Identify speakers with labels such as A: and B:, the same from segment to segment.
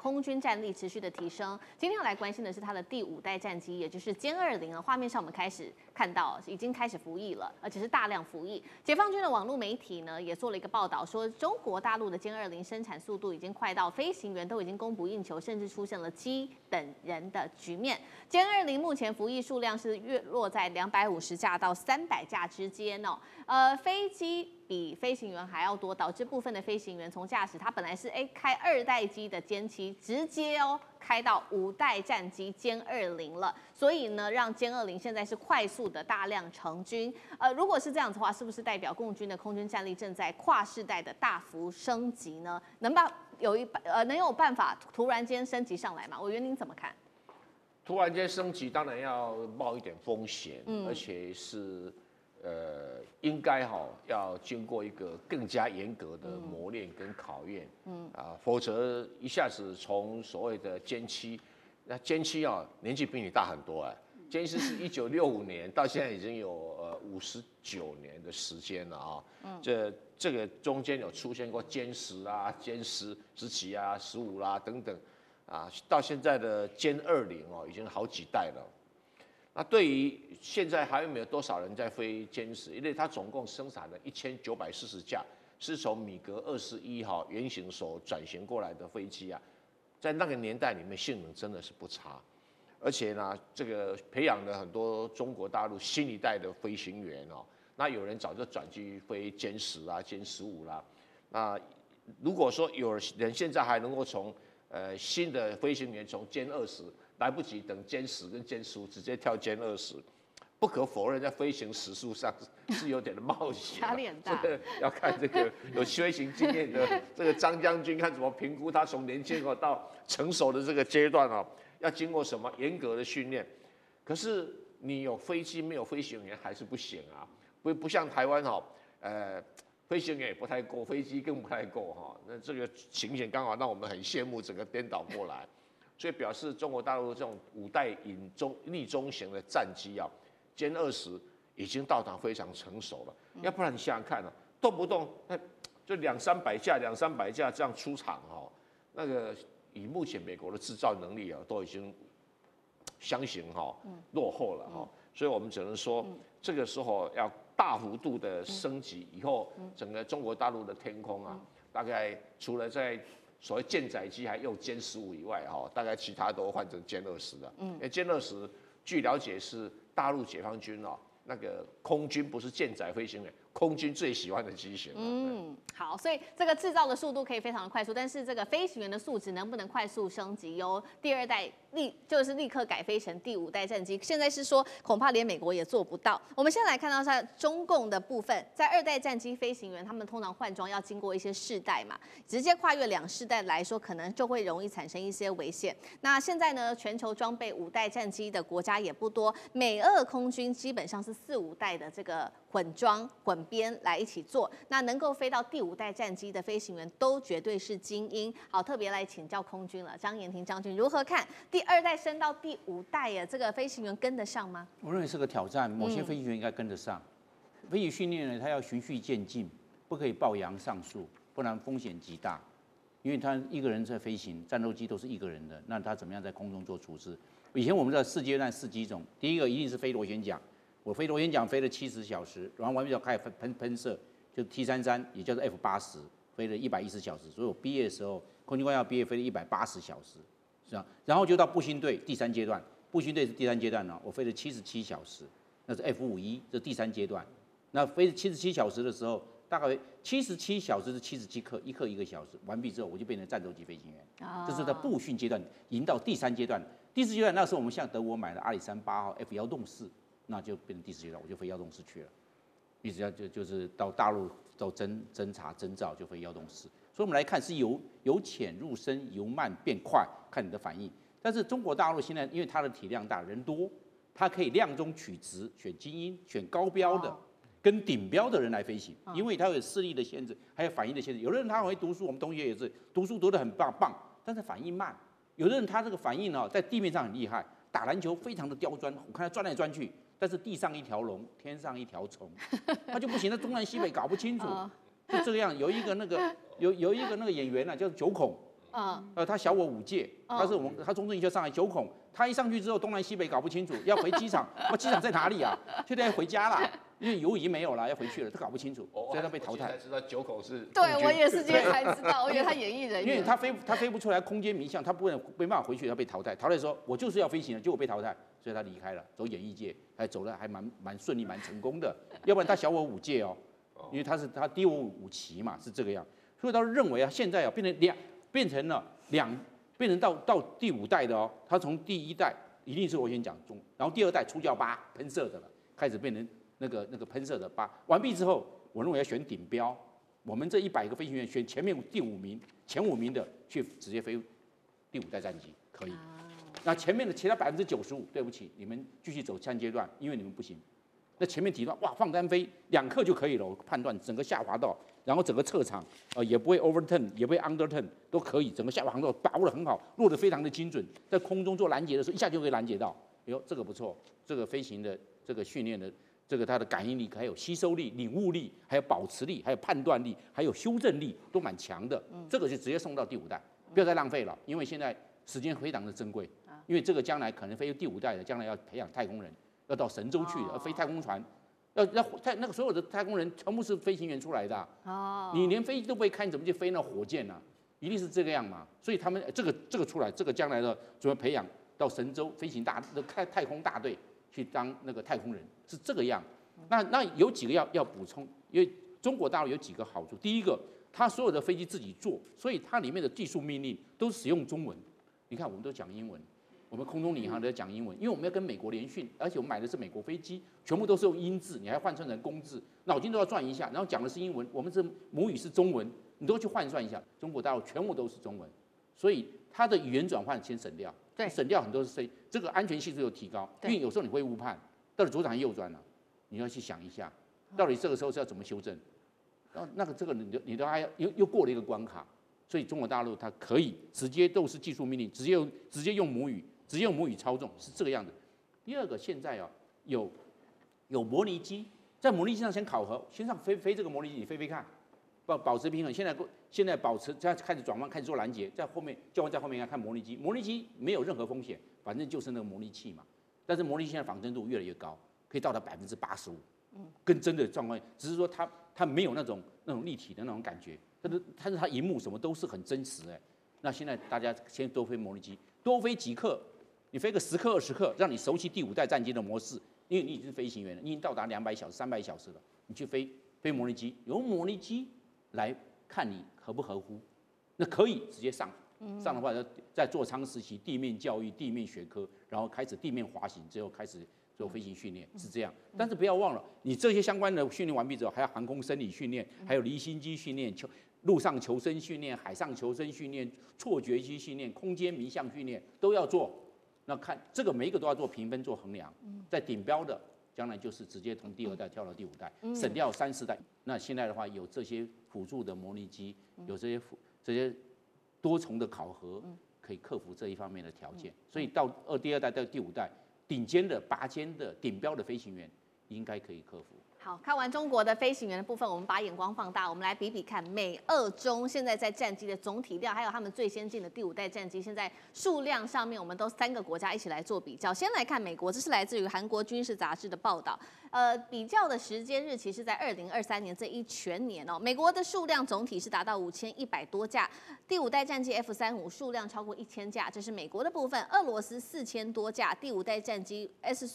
A: 空军战力持续的提升。今天要来关心的是它的第5代战机，也就是歼20啊。画面上我们开始看到已经开始服役了，而且是大量服役。解放军的网络媒体呢也做了一个报道，说中国大陆的歼20生产速度已经快到飞行员都已经供不应求，甚至出现了机等人的局面。歼20目前服役数量是约落在250架到300架之间哦。飞机比飞行员还要多，导致部分的飞行员从驾驶他本来是开2代机的歼7，直接开到5代战机歼20了，所以呢，让歼20现在是快速的大量成军。如果是这样子的话，是不是代表共军的空军战力正在跨世代的大幅升级呢？能有办法突然间升级上来吗？委员您怎么看？
B: 突然间升级，当然要冒一点风险，而且是应该要经过一个更加严格的磨练跟考验，否则一下子从所谓的歼7，那歼7年纪比你大很多歼7是1965年到现在已经有59年的时间了这个中间有出现过歼10啊、歼17啊、15啦等等。到现在的歼20已经好几代了。那对于现在还有没有多少人在飞歼10？因为它总共生产了1940架，是从米格21原型所转型过来的飞机在那个年代里面性能真的是不差，而且呢，这个培养了很多中国大陆新一代的飞行员那有人早就转去飞歼10啊、歼15啦。那如果说有人现在还能够从新的飞行员从歼20来不及等歼10跟歼15直接跳歼20，不可否认在飞行时速上是有点的冒险，
A: 压力很大。
B: 这个要看这个有飞行经验的这个张将军看怎么评估他从年轻到成熟的这个阶段要经过什么严格的训练。可是你有飞机没有飞行员还是不行不像台湾飞行员也不太够，飞机更不太够那这个情形刚好让我们很羡慕，整个颠倒过来，所以表示中国大陆这种5代立中型的战机歼20已经到达非常成熟了。要不然你想想看动不动就200-300架这样出厂那个以目前美国的制造能力都已经相形落后了所以我们只能说这个时候要大幅度的升级以后，整个中国大陆的天空大概除了在所谓舰载机还用歼15以外大概其他都换成歼20了。因为歼20据了解是大陆解放军那个空军不是舰载飞行员，空军最喜欢的机型。
A: 好，所以这个制造的速度可以非常的快速，但是这个飞行员的素质能不能快速升级，由第2代就是立刻改飞成第5代战机，现在是说恐怕连美国也做不到。我们先来看到在中共的部分，在2代战机飞行员他们通常换装要经过一些世代嘛，直接跨越2世代来说，可能就会容易产生一些危险。那现在呢，全球装备5代战机的国家也不多，美俄空军基本上是4、5代的这个混装混编来一起做，那能够飞到第5代战机的飞行员都绝对是精英。好，特别来请教空军了，张延廷将军如何看第2代升到第5代这个飞行员跟得上吗？
C: 我认为是个挑战，某些飞行员应该跟得上。飞行训练呢，它要循序渐进，不可以抱洋上树，不然风险极大。因为他一个人在飞行，战斗机都是一个人的，那他怎么样在空中做处置？以前我们的4阶段4机种，第一个一定是飞螺旋桨。我飞螺旋桨飞了70小时，然后完毕后开始喷射，就 T33，也叫做 F80，飞了110小时。所以我毕业的时候，空军官校毕业飞了180小时，是吧？然后就到步行队第3阶段，步行队是第3阶段我飞了77小时，那是 F51，这第3阶段。那飞77小时的时候，大概77小时是77克，1克1个小时，完毕之后我就变成战斗机飞行员。这是在步训阶段，迎到第3阶段。第4阶段那时候我们向德国买了阿里山8号 F164。那就变成第4阶段，我就飞164去了，一直要就是到大陆到侦查侦造就飞164。所以我们来看是由浅入深，由慢变快，看你的反应。但是中国大陆现在因为它的体量大，人多，它可以量中取直，选精英，选高标的，跟顶标的人来飞行，因为它有视力的限制，还有反应的限制。有的人他很会读书，我们同学也是读书读得很棒，但是反应慢。有的人他这个反应在地面上很厉害，打篮球非常的刁钻，我看他钻来钻去。但是地上一条龙，天上一条虫，他就不行，他东南西北搞不清楚，就这个样。有一个那个演员叫做九孔， 他小我5届，他中正一校上来9孔，他一上去之后东南西北搞不清楚，要回机场，机场在哪里啊？现在要回家了，因为油已经没有了，要回去了，他搞不清楚，所以他被淘汰。
B: 才知道9孔是。
A: 对，我也是今天才知道，我以为他演艺人员。
C: 因为他飞不出来，空间迷向，他没办法回去，他被淘汰。淘汰说，我就是要飞行了，结果被淘汰，所以他离开了，走演艺界，还走得还蛮顺利，蛮成功的。要不然他小我5届哦，因为他低我5期嘛，是这个样。所以他认为啊，现在啊变成到第5代的哦，他从第1代一定是我先讲中，然后第2代出教8喷射的了，开始变成那个喷射的8。完毕之后，我认为要选顶标，我们这100个飞行员选前面前5名的去直接飞第5代战机可以。那前面的其他95%，对不起，你们继续走3阶段，因为你们不行。那前面几段哇放单飞2克就可以了，我判断整个下滑道，然后整个侧场也不会 overturn， 也不会 underturn， 都可以，整个下滑航道把握得很好，落得非常的精准，在空中做拦截的时候一下就可以拦截到。哎呦，这个不错，这个飞行的这个训练的这个它的感应力，还有吸收力、领悟力，还有保持力，还有判断力，还有修正力都蛮强的。这个就直接送到第5代，不要再浪费了，因为现在时间非常的珍贵，因为这个将来可能飞第5代的，将来要培养太空人。要到神舟去，要飞太空船，那个所有的太空人全部是飞行员出来的。你连飞机都不会开，你怎么去飞那火箭呢？一定是这个样嘛。所以他们这个出来，这个将来的准备培养到神舟飞行太空大队去当那个太空人，是这个样。那有几个要补充，因为中国大陆有几个好处。第一个，它所有的飞机自己做，所以它里面的技术命令都使用中文。你看，我们都讲英文。我们空中领航都在讲英文，因为我们要跟美国联训，而且我们买的是美国飞机，全部都是用英字，你还换算成公字，脑筋都要转一下，然后讲的是英文，我们是母语是中文，你都去换算一下。中国大陆全部都是中文，所以它的语言转换先省掉，
A: 对，
C: 省掉很多是这个安全系数有提高，因为有时候你会误判，到底左转右转了，你要去想一下，到底这个时候是要怎么修正，然后这个你都还要又过了一个关卡，所以中国大陆它可以直接都是技术命令，直接用母语。直接用母语操纵是这个样子。第二个，现在有模拟机，在模拟机上先考核，先上飞这个模拟机，你飞看，保持平衡。现在保持，现在开始转弯，开始做拦截，在后面教官在后面看模拟机，模拟机没有任何风险，反正就是那个模拟器嘛。但是模拟器现在仿真度越来越高，可以到达85%，跟真的状况，只是说它没有那种立体的那种感觉，但是它荧幕什么都是很真实哎。那现在大家先多飞模拟机，多飞几克。你飞个10克20克，让你熟悉第5代战机的模式，因为你已经是飞行员了，你已经到达200小时、300小时了，你去飞模拟机，由模拟机来看你合不合乎，那可以直接上的话，在座舱实习、地面教育、地面学科，然后开始地面滑行，最后开始做飞行训练，是这样。但是不要忘了，你这些相关的训练完毕之后，还要航空生理训练，还有离心机训练、陆上求生训练、海上求生训练、错觉机训练、空间迷向训练都要做。那看这个每一个都要做评分做衡量，在顶标的将来就是直接从第2代跳到第5代，省掉3、4代。那现在的话有这些辅助的模拟机，有这些多重的考核，可以克服这一方面的条件。所以到第2代到第5代，顶尖的拔尖的顶标的飞行员应该可以克服。
A: 好，看完中国的飞行员的部分，我们把眼光放大，我们来比比看美、俄、中现在在战机的总体量，还有他们最先进的第5代战机，现在数量上面，我们都3个国家一起来做比较。先来看美国，这是来自于韩国军事杂志的报道。比较的时间日期是在2023年这一全年哦。美国的数量总体是达到5100多架，第5代战机 F-35数量超过1000架，这是美国的部分。俄罗斯4000多架，第5代战机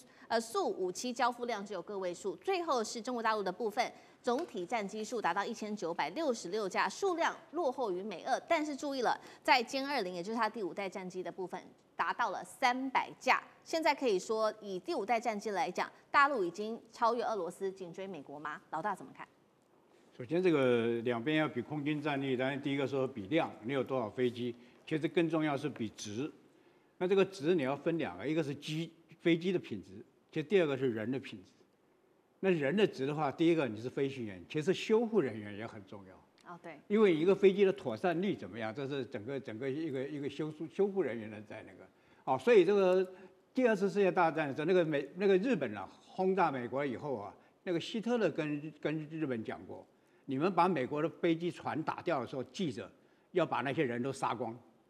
A: Su-57交付量只有个位数。最后是中国大陆的部分，总体战机数达到1966架，数量落后于美俄，但是注意了，在歼20，也就是它第5代战机的部分，达到了300架。现在可以说，以第5代战机来讲，大陆已经超越俄罗斯，紧追美国吗？老大怎么看？
D: 首先，这个两边要比空军战力，当然第一个说比量，你有多少飞机，其实更重要是比值。那这个值你要分2个，一个是飞机的品质，其实第2个是人的品质。那人的值的话，第一个你是飞行员，其实修护人员也很重要。
A: 对，
D: 因为一个飞机的妥善率怎么样，这是整个一个修护人员的在那个。所以这个第2次世界大战的时候，那个日本轰炸美国以后那个希特勒跟日本讲过，你们把美国的飞机船打掉的时候，记着要把那些人都杀光，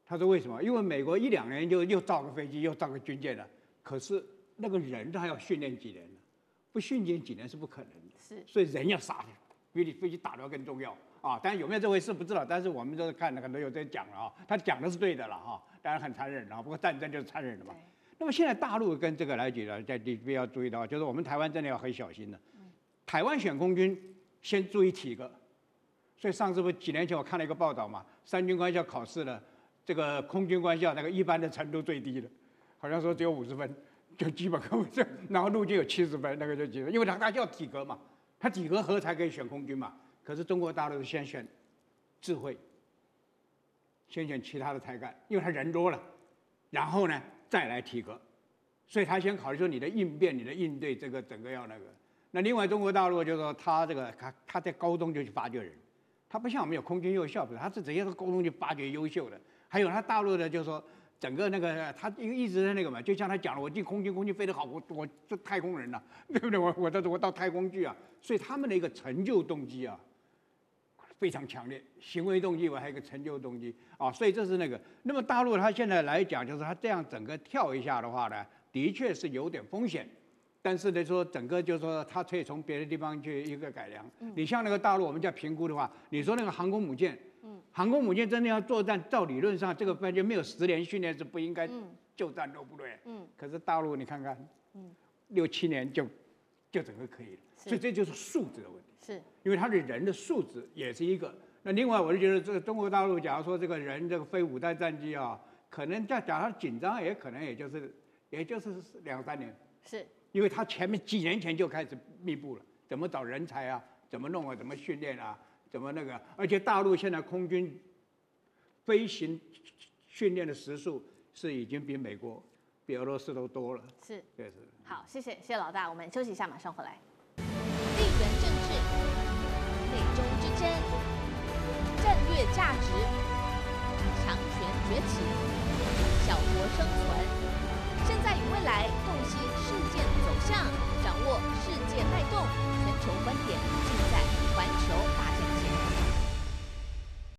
D: 他说为什么？因为美国1-2年就又造个飞机，又造个军舰了，可是那个人他要训练几年呢？不训练几年是不可能的。
A: 是，
D: 所以人要杀，比你飞机打得要更重要啊！当然有没有这回事不知道，但是我们都是看很多有在讲了啊，他讲的是对的了哈，当然很残忍啊，不过战争就是残忍的嘛。那么现在大陆跟这个来举呢，在这边要注意到，就是我们台湾真的要很小心了。台湾选空军先注意体格，所以上次不几年前我看了一个报道嘛，三军官校考试了，这个空军官校那个一般的程度最低的，好像说只有50分，就基本科这，然后陆军有70分，那个就几分，因为他叫体格嘛，他体格合才可以选空军嘛。可是中国大陆先选智慧，先选其他的才干，因为他人多了，然后呢再来体格，所以他先考虑说你的应变、你的应对，这个整个要那个。那另外中国大陆就是说他这个他在高中就去发掘人，他不像我们有空军幼校，他是直接到高中去发掘优秀的。还有他大陆的就是说整个那个他一直在那个嘛，就像他讲了，我进空军，空军飞得好，我是太空人了，对不对？我到太空去啊，所以他们的一个成就动机啊非常强烈，行为动机我还有一个成就动机啊，所以这是那个。那么大陆他现在来讲，就是他这样整个跳一下的话呢，的确是有点风险。但是呢，说整个就是说，它可以从别的地方去一个改良。你像那个大陆，我们叫评估的话，你说那个航空母舰，航空母舰真的要作战，照理论上这个完全没有10年训练是不应该就战斗部队。可是大陆你看看，6、7年就整个可以了。所以这就是素质的问题。
A: 是，
D: 因为他的人的素质也是一个。那另外，我就觉得这个中国大陆，假如说这个人这个飞5代战机啊，可能假如他紧张，也可能也就是2、3年。
A: 是。
D: 因为他前面几年前就开始密布了，怎么找人才啊，怎么弄啊，怎么训练啊，怎么那个，而且大陆现在空军飞行训练的时数是已经比美国、比俄罗斯都多了。
A: 是，
D: 对是。
A: 好，谢谢老大，我们休息一下，马上回来。
E: 地缘政治、美中之争、战略价值、强权崛起、小国生存。现在与未来洞悉事件走向，掌握世界脉动，全球观点。